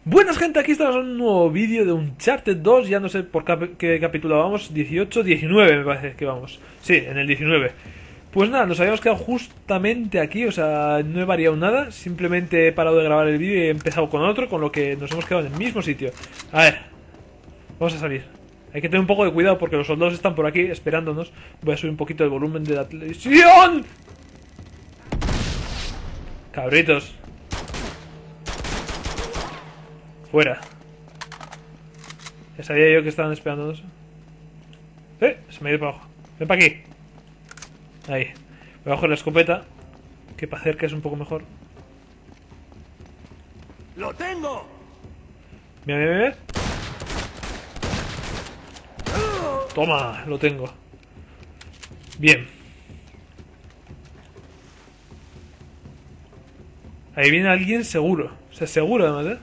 Buenas gente, aquí estamos en un nuevo vídeo de Uncharted 2. Ya no sé por qué capítulo vamos, 18, 19 me parece que vamos. Sí, en el 19. Pues nada, nos habíamos quedado justamente aquí, o sea, no he variado nada. Simplemente he parado de grabar el vídeo y he empezado con otro, con lo que nos hemos quedado en el mismo sitio. A ver, vamos a salir. Hay que tener un poco de cuidado porque los soldados están por aquí esperándonos. Voy a subir un poquito el volumen de la televisión. Cabritos. Fuera. Ya sabía yo que estaban esperándonos. Se me ha ido para abajo. Ven para aquí. Ahí. Voy a coger la escopeta, que para cerca es un poco mejor. ¡Lo tengo! Mira, mira, mira. Toma, lo tengo. Bien. Ahí viene alguien seguro. O sea, seguro además,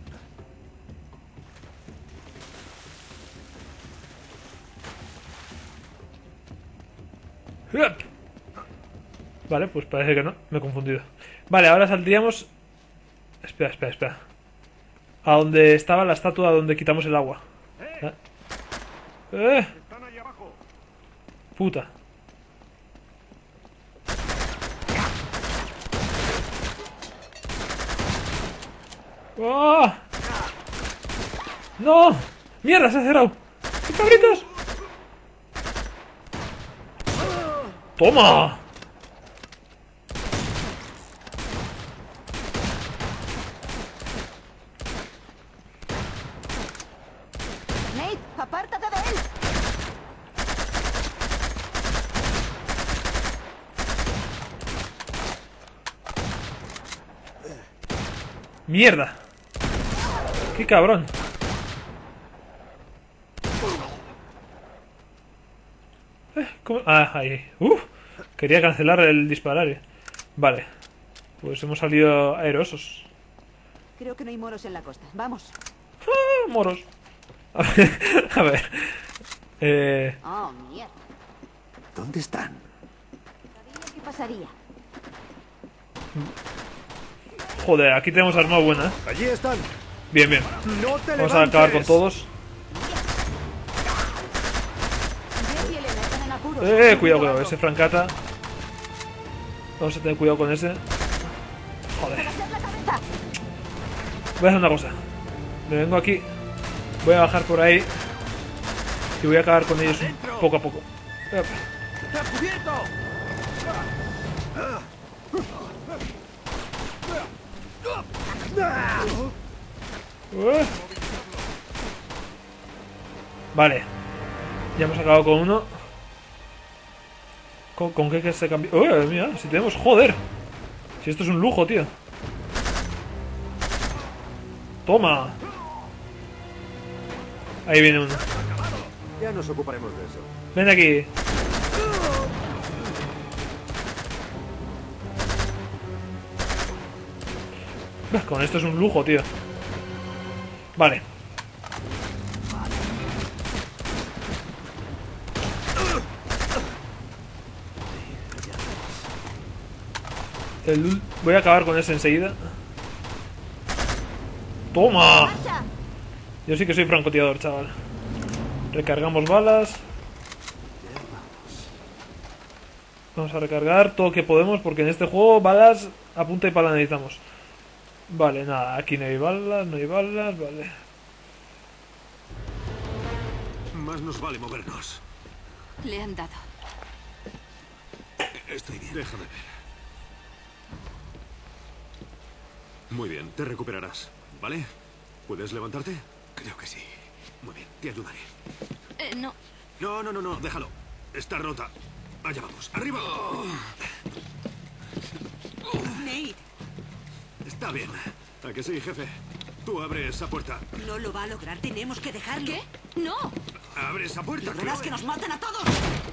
Vale, pues parece que no, me he confundido. Vale, ahora saldríamos. Espera. A donde estaba la estatua donde quitamos el agua. Están ahí abajo. Puta. ¡Oh! ¡No! ¡Mierda, se ha cerrado! ¡Qué cabritos! ¡Toma! Nate, apártate de él. ¡Mierda! ¡Qué cabrón! ¿Cómo? Ah, ahí. Quería cancelar el disparar. Vale. Pues hemos salido aerosos. Creo que no hay moros en la costa. Vamos. Moros. A ver. Oh, mierda. ¿Dónde están? Sabía que pasaría. Joder, aquí tenemos arma buena. Allí están. Bien. No te Vamos a acabar con todos. Jess y Elena están en apuros. Cuidado, ese Francata. Vamos a tener cuidado con ese. Joder. Agachad la cabeza. Voy a hacer una cosa. Me vengo aquí. Voy a bajar por ahí. Y voy a acabar con ellos poco a poco. ¡Está cubierto! Vale. Ya hemos acabado con uno. ¿Con qué que se cambia? Mira, si tenemos... ¡Joder! Si esto es un lujo, tío. ¡Toma! Ahí viene uno. Ya nos ocuparemos de eso. Ven aquí. Con esto es un lujo, tío. Vale. Voy a acabar con ese enseguida. ¡Toma! ¡Marcha! Yo sí que soy francotirador, chaval. Recargamos balas. Vamos a recargar todo lo que podemos, porque en este juego balas a punta y pala necesitamos. Vale, nada, aquí no hay balas, vale. Más nos vale movernos. Le han dado. Estoy bien. Déjame ver. Muy bien, te recuperarás, ¿vale? ¿Puedes levantarte? Creo que sí. Muy bien, te ayudaré. No. No, déjalo. Está rota. Allá vamos, arriba. Nate, Está bien. ¿A que sí, jefe? Tú abre esa puerta. no lo va a lograr. Tenemos que dejarlo. ¿Qué? No. Abre esa puerta. Verás que nos matan a todos.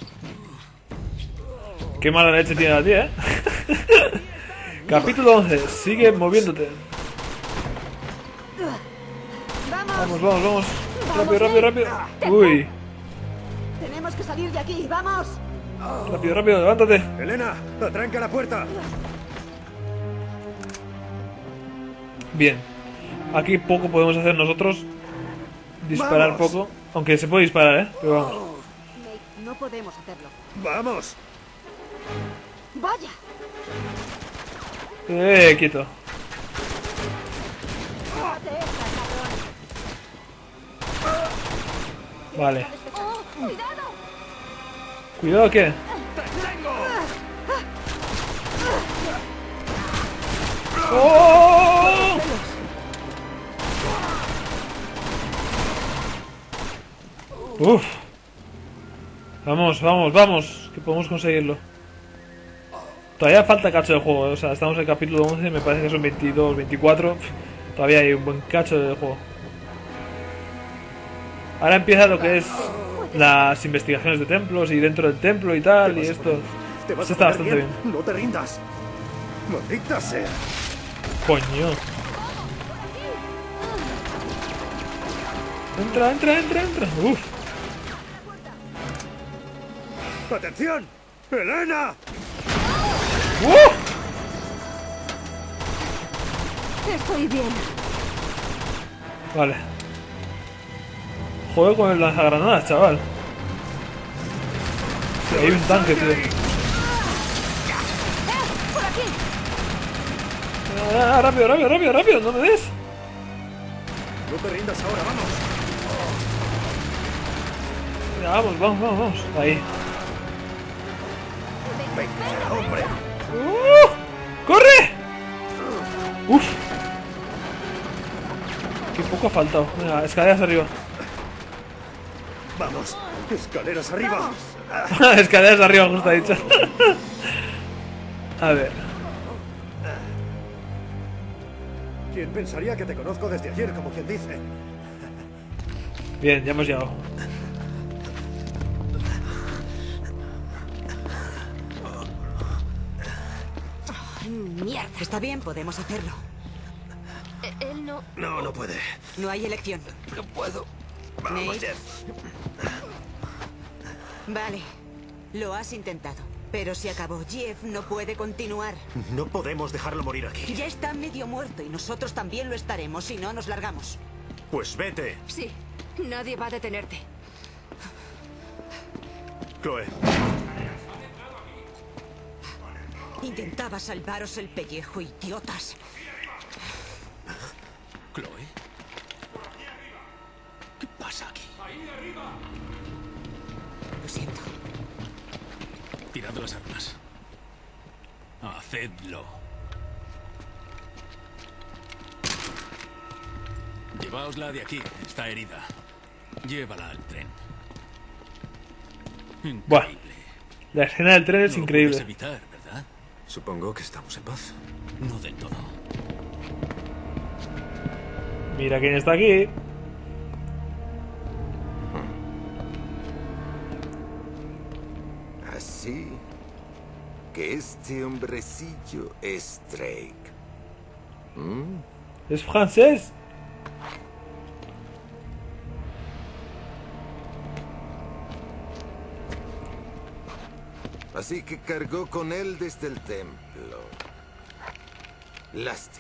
Qué mala leche tiene la tía, Capítulo 11. Sigue moviéndote. Vamos. Vamos. Vamos, Rápido. Uy. Tenemos que salir de aquí. Vamos. Rápido, levántate. Elena, atranca la puerta. Bien. Aquí poco podemos hacer nosotros. Disparar ¡Vamos! poco. Aunque se puede disparar, ¿eh? Pero vamos. Nate, no podemos hacerlo. ¡Vamos! ¡Vaya! Quieto. ¡Date esta, cabrón! Vale. ¡Oh, cuidado! Cuidado, ¿qué? ¡Oh! Uf. Vamos, vamos, vamos. Que podemos conseguirlo. Todavía falta cacho de juego. O sea, estamos en el capítulo 11. Me parece que son 22, 24. Todavía hay un buen cacho de juego. Ahora empieza lo que es las investigaciones de templos y dentro del templo y tal. Y esto. Te vas Esto a está poner bastante bien. No te rindas. ¡Maldita sea! Coño. Entra, entra, entra, entra. Uf. ¡Atención! ¡Elena! Estoy bien. Vale. Juego con el lanzagranadas, chaval. Sí, hay un tanque, tío. ¡Por aquí! Rápido, rápido, rápido, rápido. ¿No me ves? No te rindas ahora, vamos. Venga, vamos, vamos, vamos, vamos. Ahí. Venga, hombre. ¡Corre! ¡Uf! Qué poco ha faltado. Venga, escaleras arriba. Vamos. Escaleras arriba. Escaleras arriba, justo ha dicho. A ver. ¿Quién pensaría que te conozco desde ayer, como quien dice? Bien, ya hemos llegado. Mierda. Está bien, podemos hacerlo. Él no... No, no puede. No hay elección. No puedo. Vamos, Nate. Jeff. Vale. Lo has intentado. Pero se acabó. Jeff no puede continuar. No podemos dejarlo morir aquí. Ya está medio muerto y nosotros también lo estaremos si no nos largamos. Pues vete, Sí, nadie va a detenerte. Chloe. Intentaba salvaros el pellejo, idiotas. Chloe, ¿Qué pasa aquí? Lo siento. tirad las armas. Hacedlo. Llevaosla de aquí. Está herida. Llévala al tren. Buah. Increíble. La escena del tren es No lo increíble. puedes evitar, ¿verdad? Supongo que estamos en paz. No del todo. Mira quién está aquí. Así que este hombrecillo es Drake. Es francés. Así que cargó con él desde el templo. Lástima.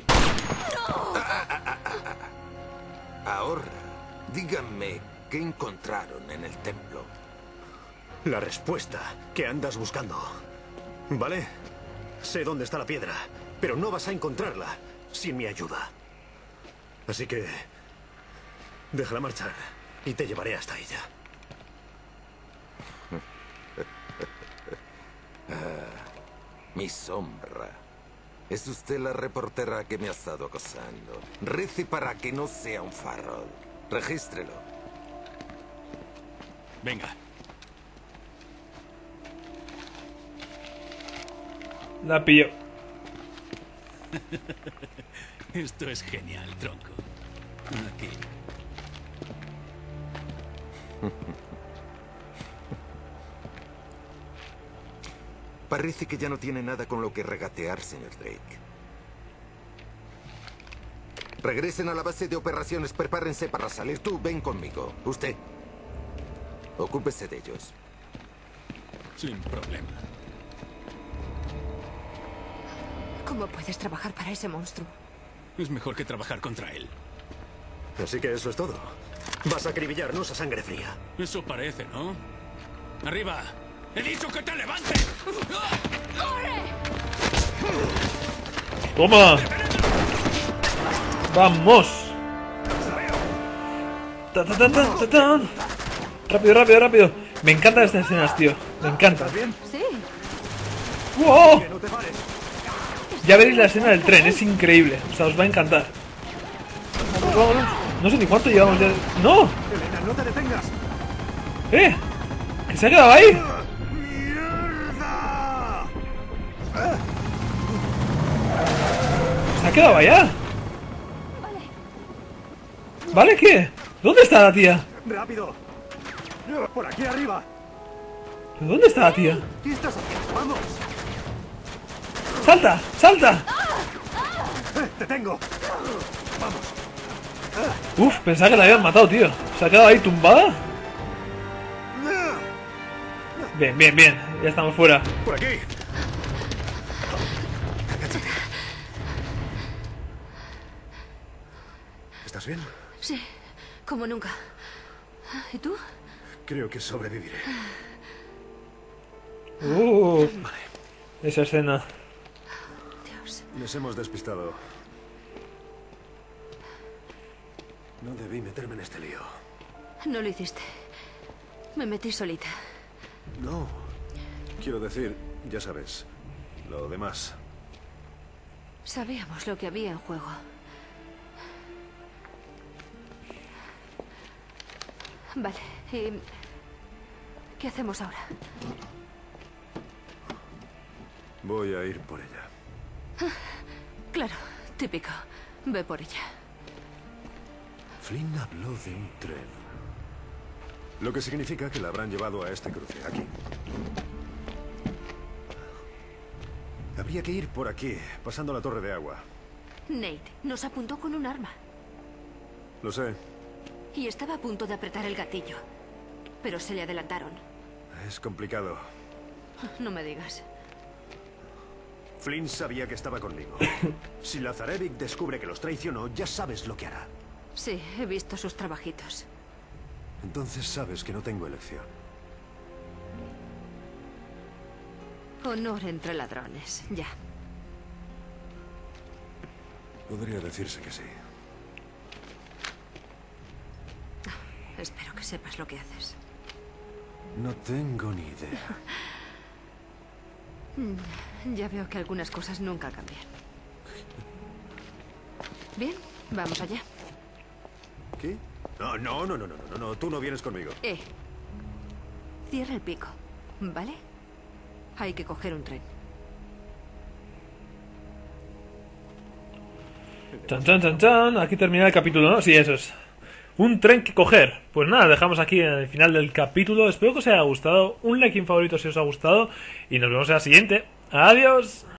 Ahora, díganme qué encontraron en el templo. La respuesta que andas buscando. ¿Vale? Sé dónde está la piedra, pero no vas a encontrarla sin mi ayuda. Así que... déjala marchar y te llevaré hasta ella. Mi sombra. Es usted la reportera que me ha estado acosando. Rece para que no sea un farol. Regístrelo. Venga. La pilló. Esto es genial, tronco. Aquí. Parece que ya no tiene nada con lo que regatear, señor Drake. Regresen a la base de operaciones. Prepárense para salir. Tú, ven conmigo. Usted. Ocúpese de ellos. Sin problema. ¿Cómo puedes trabajar para ese monstruo? Es mejor que trabajar contra él. Así que eso es todo. Vas a acribillarnos a sangre fría. Eso parece, ¿no? ¡Arriba! ¡He dicho que te levantes! ¡Toma! ¡Vamos! ¡Ta, ta, ta, ta, ta, ta! ¡Rápido, rápido, rápido! Me encantan estas escenas, tío. Me encantan. ¿Estás bien? Sí. ¡Wow! Que no te pares. Ya veréis la escena del tren, es increíble. O sea, os va a encantar. Vamos, vámonos. No sé ni cuánto llevamos ya. ¡No! Elena, no te detengas. ¿Que se ha quedado ahí? ¡Mierda! ¿Se ha quedado allá? ¿Vale qué? ¿Dónde está la tía? ¡Rápido! ¡Por aquí arriba! ¿Dónde está la tía? ¿Qué estás haciendo? ¡Vamos! ¡Salta! ¡Salta! ¡Te tengo! Uf, pensaba que la habían matado, tío. ¿Se ha quedado ahí tumbada? Bien, bien, bien. Ya estamos fuera. ¡Por aquí! ¿Estás bien? Sí, como nunca. ¿Y tú? Creo que sobreviviré. Esa escena. Dios. Nos hemos despistado. No debí meterme en este lío. No lo hiciste. Me metí solita. No. Quiero decir, ya sabes, lo demás. Sabíamos lo que había en juego. Vale, ¿y qué hacemos ahora? Voy a ir por ella. Claro, típico. Ve por ella. Flynn habló de un tren. Lo que significa que la habrán llevado a este cruce, aquí. Habría que ir por aquí, pasando la torre de agua. Nate nos apuntó con un arma. Lo sé. Y estaba a punto de apretar el gatillo. Pero se le adelantaron. Es complicado. No me digas. Flynn sabía que estaba conmigo. Si Lazarevic descubre que los traicionó, ya sabes lo que hará. Sí, he visto sus trabajitos. Entonces sabes que no tengo elección. Honor entre ladrones, ya. Podría decirse que sí. Espero que sepas lo que haces. No tengo ni idea. Ya veo que algunas cosas nunca cambian. Bien, vamos allá. ¿Qué? No, tú no vienes conmigo. Cierra el pico, ¿vale? Hay que coger un tren. Chan, chan, chan, chan. Aquí termina el capítulo, ¿no? Sí, eso es. Un tren que coger. Pues nada, dejamos aquí en el final del capítulo. Espero que os haya gustado. Un like en favorito si os ha gustado. Y nos vemos en la siguiente. Adiós.